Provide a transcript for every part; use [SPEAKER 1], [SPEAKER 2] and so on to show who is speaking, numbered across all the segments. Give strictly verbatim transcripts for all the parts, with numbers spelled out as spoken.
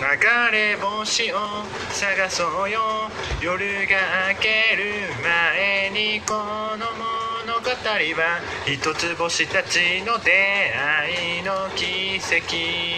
[SPEAKER 1] れ星を探そうよ。夜が明ける前にこの物語は一つ星たちの出会いの奇跡。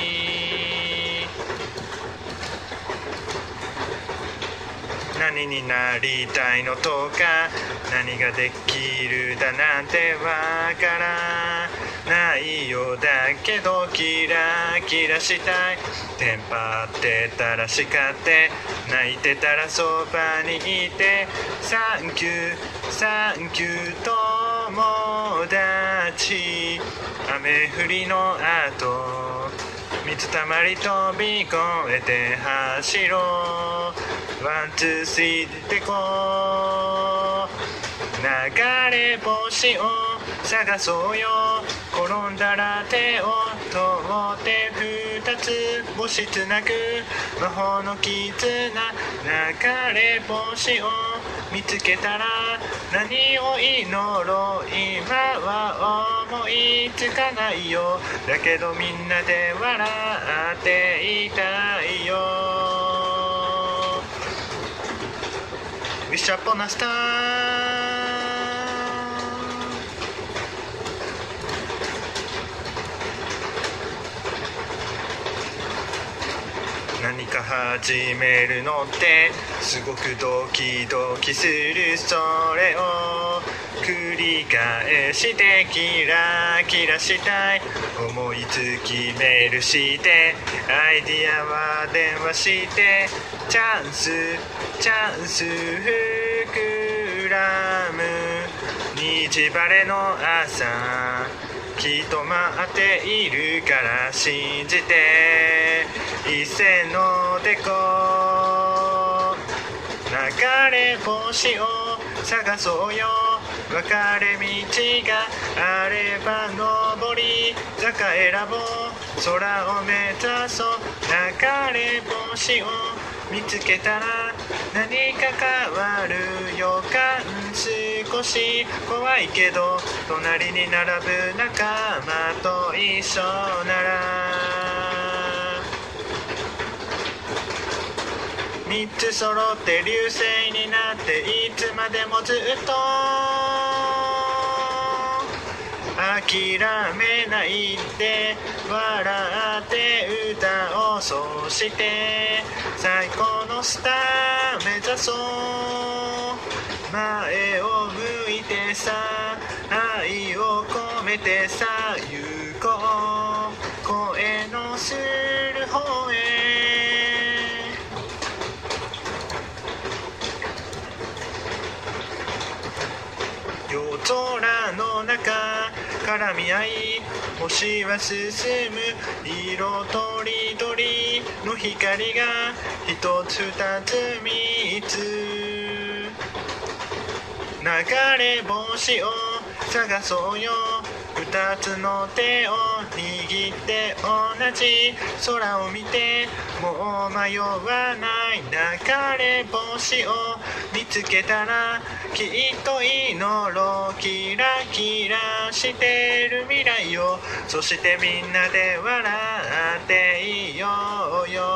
[SPEAKER 1] 何になりたいのとか何ができるだなんてわからないよ。だけどキラキラしたい。テンパってたら叱って泣いてたらそばにいてサンキューサンキュー友達。雨降りの後水たまり飛び越えて走ろう。ワンツースリーでこう。流れ星を探そうよ。転んだら手を取って二つ星つなぐ魔法の絆。流れ星を見つけたら何を祈ろう。今は思いつかないよ。だけどみんなで笑っていたいよ。Wish upon a star。何か始めるのってすごくドキドキする。それを繰り返してキラキラしたい。思いつきメールしてアイディアは電話してチャンスチャンス膨らむ。虹晴れの朝きっと待っているから信じて一斉のでこ流れ星を探そうよ。分かれ道があれば登り坂選ぼう。空を目指そう。流れ星を見つけたら何か変わる予感。少し怖いけど隣に並ぶ仲間と一緒なら三つ揃って流星になっていつまでもずっと諦めないで笑って歌おう。そして最高のスター目指そう。前を向いてさ愛を込めてさ行こう。声のする方へ。夜空の中絡み合い星は進む。色とりどりの光が一つ二つ三つ。流れ星を探そうよ。二つの手を握って同じ空を見てもう迷わない。流れ星を見つけたらきっと祈ろう。キラキラしてる未来を。そしてみんなで笑っていようよ。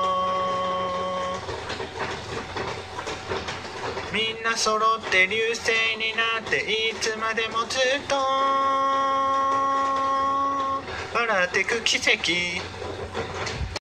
[SPEAKER 1] みんな揃って流星になっていつまでもずっと笑ってく奇跡。